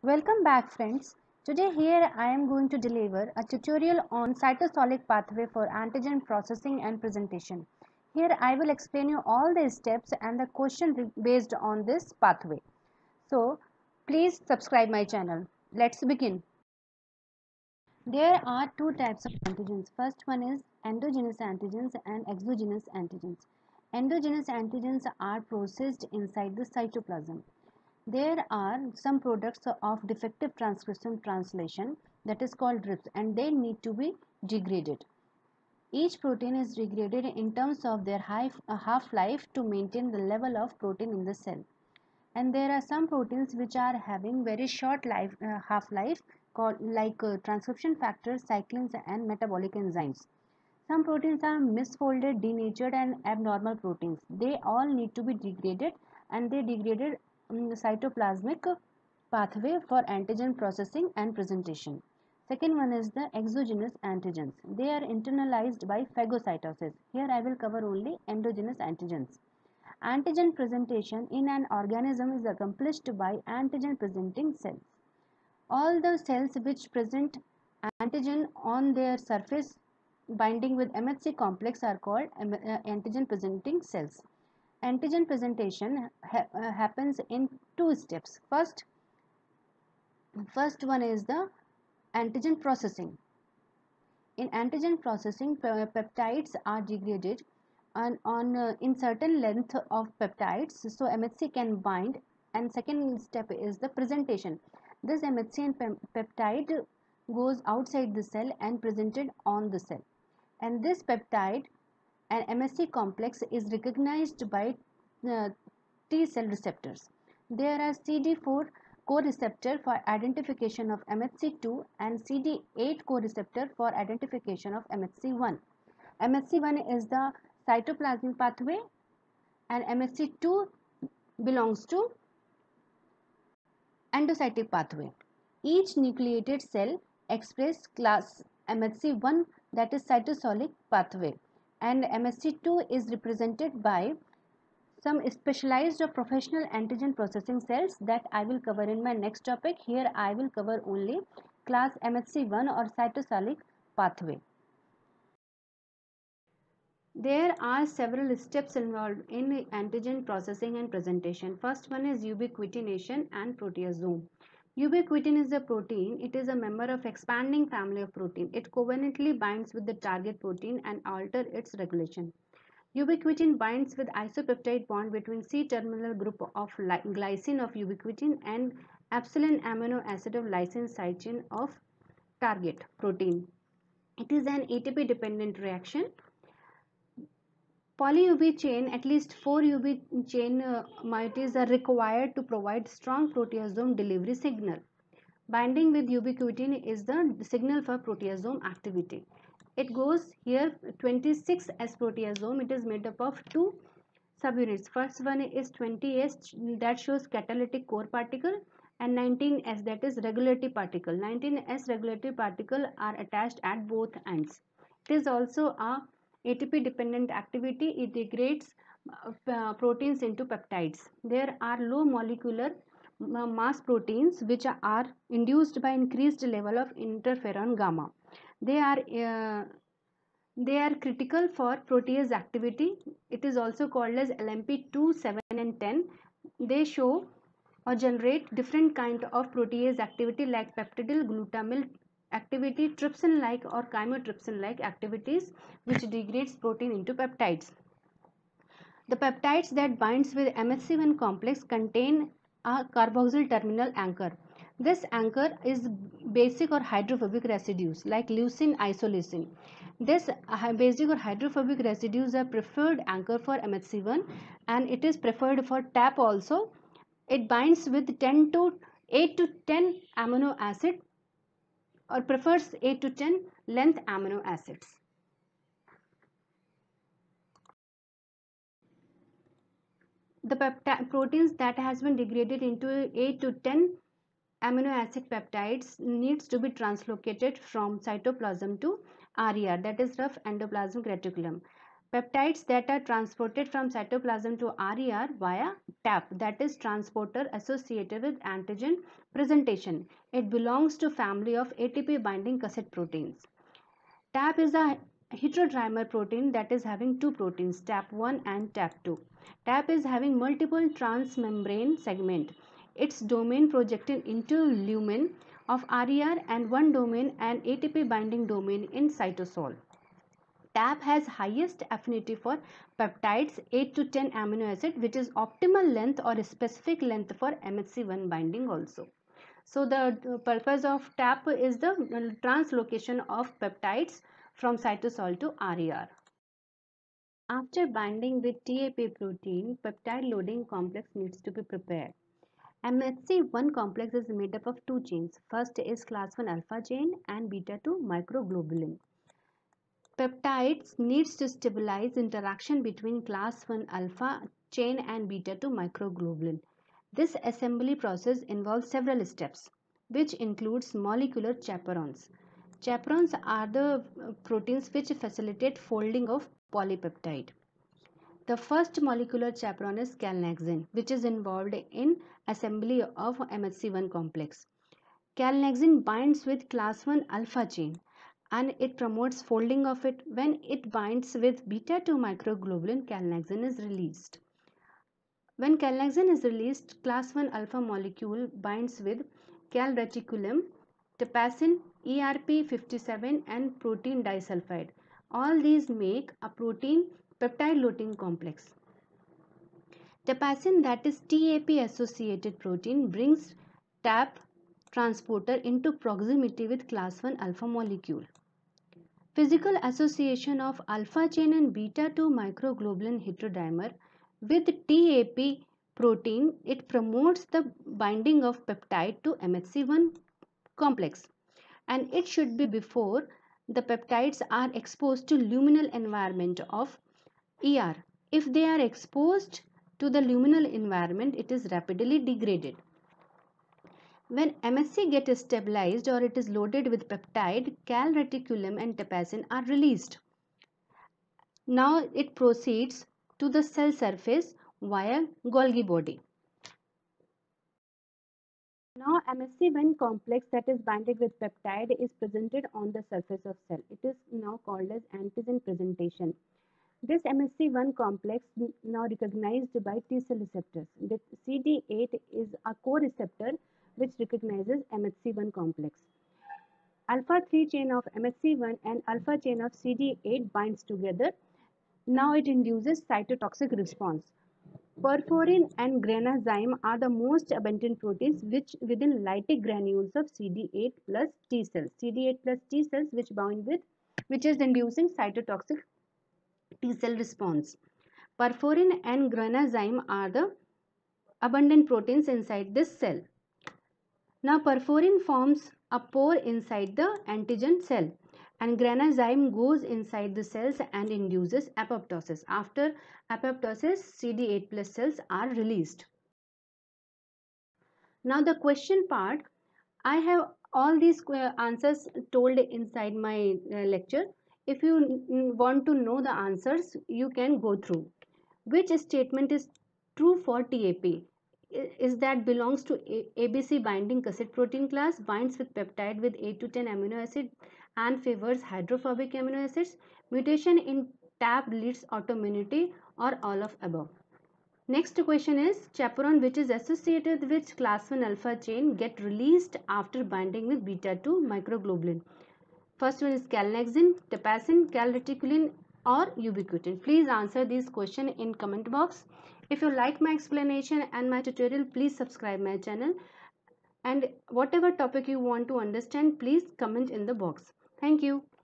Welcome back friends. Today here I am going to deliver a tutorial on cytosolic pathway for antigen processing and presentation. Here I will explain you all the steps and the question based on this pathway. So please subscribe my channel. Let's begin. There are two types of antigens. First one is endogenous antigens and exogenous antigens. Endogenous antigens are processed inside the cytoplasm. There are some products of defective transcription translation, that is called DRIPs, and they need to be degraded. Each protein is degraded in terms of their half-life to maintain the level of protein in the cell. And there are some proteins which are having very short half-life called transcription factors, cyclins and metabolic enzymes. Some proteins are misfolded, denatured and abnormal proteins. They all need to be degraded, and they degraded in the cytoplasmic pathway for antigen processing and presentation. Second one is the exogenous antigens. They are internalized by phagocytosis. Here I will cover only endogenous antigens. Antigen presentation in an organism is accomplished by antigen presenting cells. All the cells which present antigen on their surface binding with MHC complex are called antigen presenting cells. Antigen presentation happens in two steps. First one is the antigen processing. In antigen processing, peptides are degraded in certain length of peptides, so MHC can bind. And second step is the presentation. This MHC and peptide goes outside the cell and presented on the cell. And this peptide and MHC complex is recognized by T cell receptors. There are CD4 co-receptor for identification of MHC2 and CD8 co-receptor for identification of MHC1. MHC1 is the cytoplasmic pathway and MHC2 belongs to endocytic pathway. Each nucleated cell expresses class MHC1, that is cytosolic pathway, and MHC2 is represented by some specialized or professional antigen processing cells that I will cover in my next topic. Here I will cover only class MHC1 or cytosolic pathway. There are several steps involved in antigen processing and presentation. First one is ubiquitination and proteasome. Ubiquitin is a protein. It is a member of expanding family of protein. It covalently binds with the target protein and alters its regulation. Ubiquitin binds with isopeptide bond between C-terminal group of glycine of ubiquitin and epsilon amino acid of lysine side chain of target protein. It is an ATP dependent reaction. Poly-UB chain, at least 4 UB chain moieties are required to provide strong proteasome delivery signal. Binding with ubiquitin is the signal for proteasome activity. It goes here 26S proteasome. It is made up of two subunits. First one is 20S, that shows catalytic core particle, and 19S, that is regulatory particle. 19S regulatory particle are attached at both ends. It is also a ATP dependent activity. It degrades proteins into peptides. There are low molecular mass proteins which are induced by increased level of interferon gamma. They are critical for protease activity. It is also called as LMP2, 7 and 10. They show or generate different kind of protease activity like peptidyl, glutamyl activity, trypsin like or chymotrypsin like activities which degrades protein into peptides. The peptides that binds with MHC1 complex contain a carboxyl terminal anchor. This anchor is basic or hydrophobic residues like leucine, isoleucine. This basic or hydrophobic residues are preferred anchor for MHC1, and it is preferred for TAP also. It binds with 8 to 10 amino acid or prefers 8 to 10 length amino acids. The proteins that has been degraded into 8 to 10 amino acid peptides needs to be translocated from cytoplasm to RER, that is rough endoplasmic reticulum. Peptides that are transported from cytoplasm to RER via TAP, that is transporter associated with antigen presentation. It belongs to family of ATP binding cassette proteins. TAP is a heterodimer protein that is having two proteins, TAP1 and TAP2. TAP is having multiple transmembrane segment. Its domain projected into lumen of RER and one domain and ATP binding domain in cytosol. TAP has highest affinity for peptides 8 to 10 amino acid, which is optimal length or specific length for MHC1 binding also. So the purpose of TAP is the translocation of peptides from cytosol to RER. After binding with TAP protein, peptide loading complex needs to be prepared. MHC1 complex is made up of two chains. First is class 1 alpha chain and beta 2 microglobulin. Peptides needs to stabilize interaction between class 1 alpha chain and beta 2 microglobulin. This assembly process involves several steps, which includes molecular chaperones. Chaperones are the proteins which facilitate folding of polypeptide. The first molecular chaperone is calnexin, which is involved in assembly of MHC1 complex. Calnexin binds with class 1 alpha chain and it promotes folding of it. When it binds with beta 2 microglobulin, calnexin is released. When calnexin is released, class 1 alpha molecule binds with calreticulum, tepacin, ERP57 and protein disulfide. All these make a protein peptide loading complex. Tepacin, that is TAP associated protein, brings TAP transporter into proximity with class 1 alpha molecule. Physical association of alpha chain and beta 2 microglobulin heterodimer with TAP protein, it promotes the binding of peptide to MHC1 complex, and it should be before the peptides are exposed to luminal environment of ER. If they are exposed to the luminal environment, it is rapidly degraded. When MSC gets stabilized or it is loaded with peptide, calreticulum and tepacin are released. Now it proceeds to the cell surface via Golgi body. Now MSC1 complex that is binded with peptide is presented on the surface of cell. It is now called as antigen presentation. This MSC1 complex now recognized by T cell receptors. The CD8 is a co-receptor which recognizes MHC1 complex. Alpha 3 chain of MHC1 and alpha chain of CD8 binds together. Now it induces cytotoxic response. Perforin and granazyme are the most abundant proteins which within lytic granules of CD8 plus T cells. CD8 plus T cells which bind with, which is inducing cytotoxic T cell response. Perforin and granazyme are the abundant proteins inside this cell. Now perforin forms a pore inside the antigen cell and granazyme goes inside the cells and induces apoptosis. After apoptosis, CD8 plus cells are released. Now the question part, I have all these answers told inside my lecture. If you want to know the answers, you can go through. Which statement is true for TAP? Is that belongs to ABC binding cassette protein class, binds with peptide with 8 to 10 amino acid and favors hydrophobic amino acids. Mutation in TAP leads autoimmunity or all of above. Next question is chaperone which is associated with class 1 alpha chain get released after binding with beta 2 microglobulin. First one is calnexin, tepacin, calreticulin or ubiquitin. Please answer these questions in comment box. If you like my explanation and my tutorial, please subscribe my channel. And whatever topic you want to understand, please comment in the box. Thank you.